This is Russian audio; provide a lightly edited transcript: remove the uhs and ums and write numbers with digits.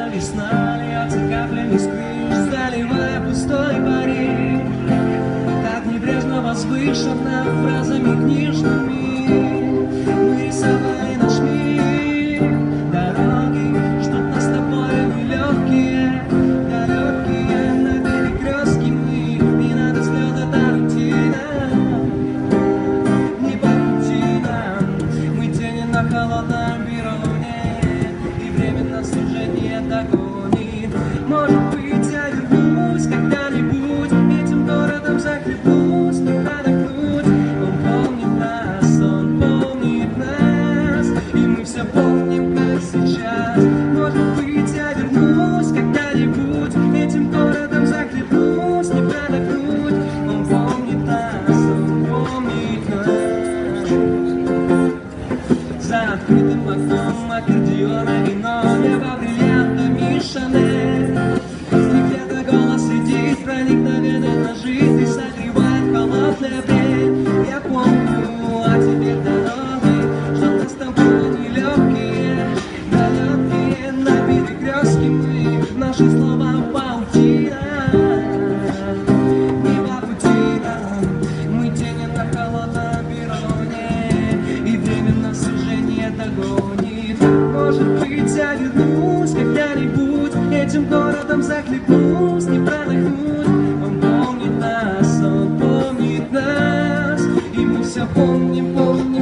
Пришла весна, льется каплями с крыш, заливая пустой парик. Так небрежно возвышенно фразами книжными мы рисовали наш мир. Дороги, чтоб нас с тобой нелегкие, далекие, на перекрестке мы. Не надо слез, это рутина, не по пути нам. Мы тени на холодном перроне, и время нас уже не догонит. Может быть, я вернусь когда-нибудь, этим городом захлебнусь, не продохнуть. Он помнит нас, он помнит нас, и мы все помним, как сейчас. Может быть, я вернусь когда-нибудь, этим городом захлебнусь, не продохнуть. Он помнит нас, он помнит нас. За открытым окном аккордеона вино, небо бриллиантами Шанель. Где-то голос сидит, проникновенно нажитый, согревает холодный апрель. Я помню, а теперь дороги, что нас с тобой нелегкие, далекие, на перекрестке мы, наши слова паутина, не по пути нам. Мы тени на холодном перроне, и время нас уже не догонит. Может быть, я вернусь когда-нибудь, этим городом захлебнусь, не продохнуть. Он помнит нас, и мы все помним, помним.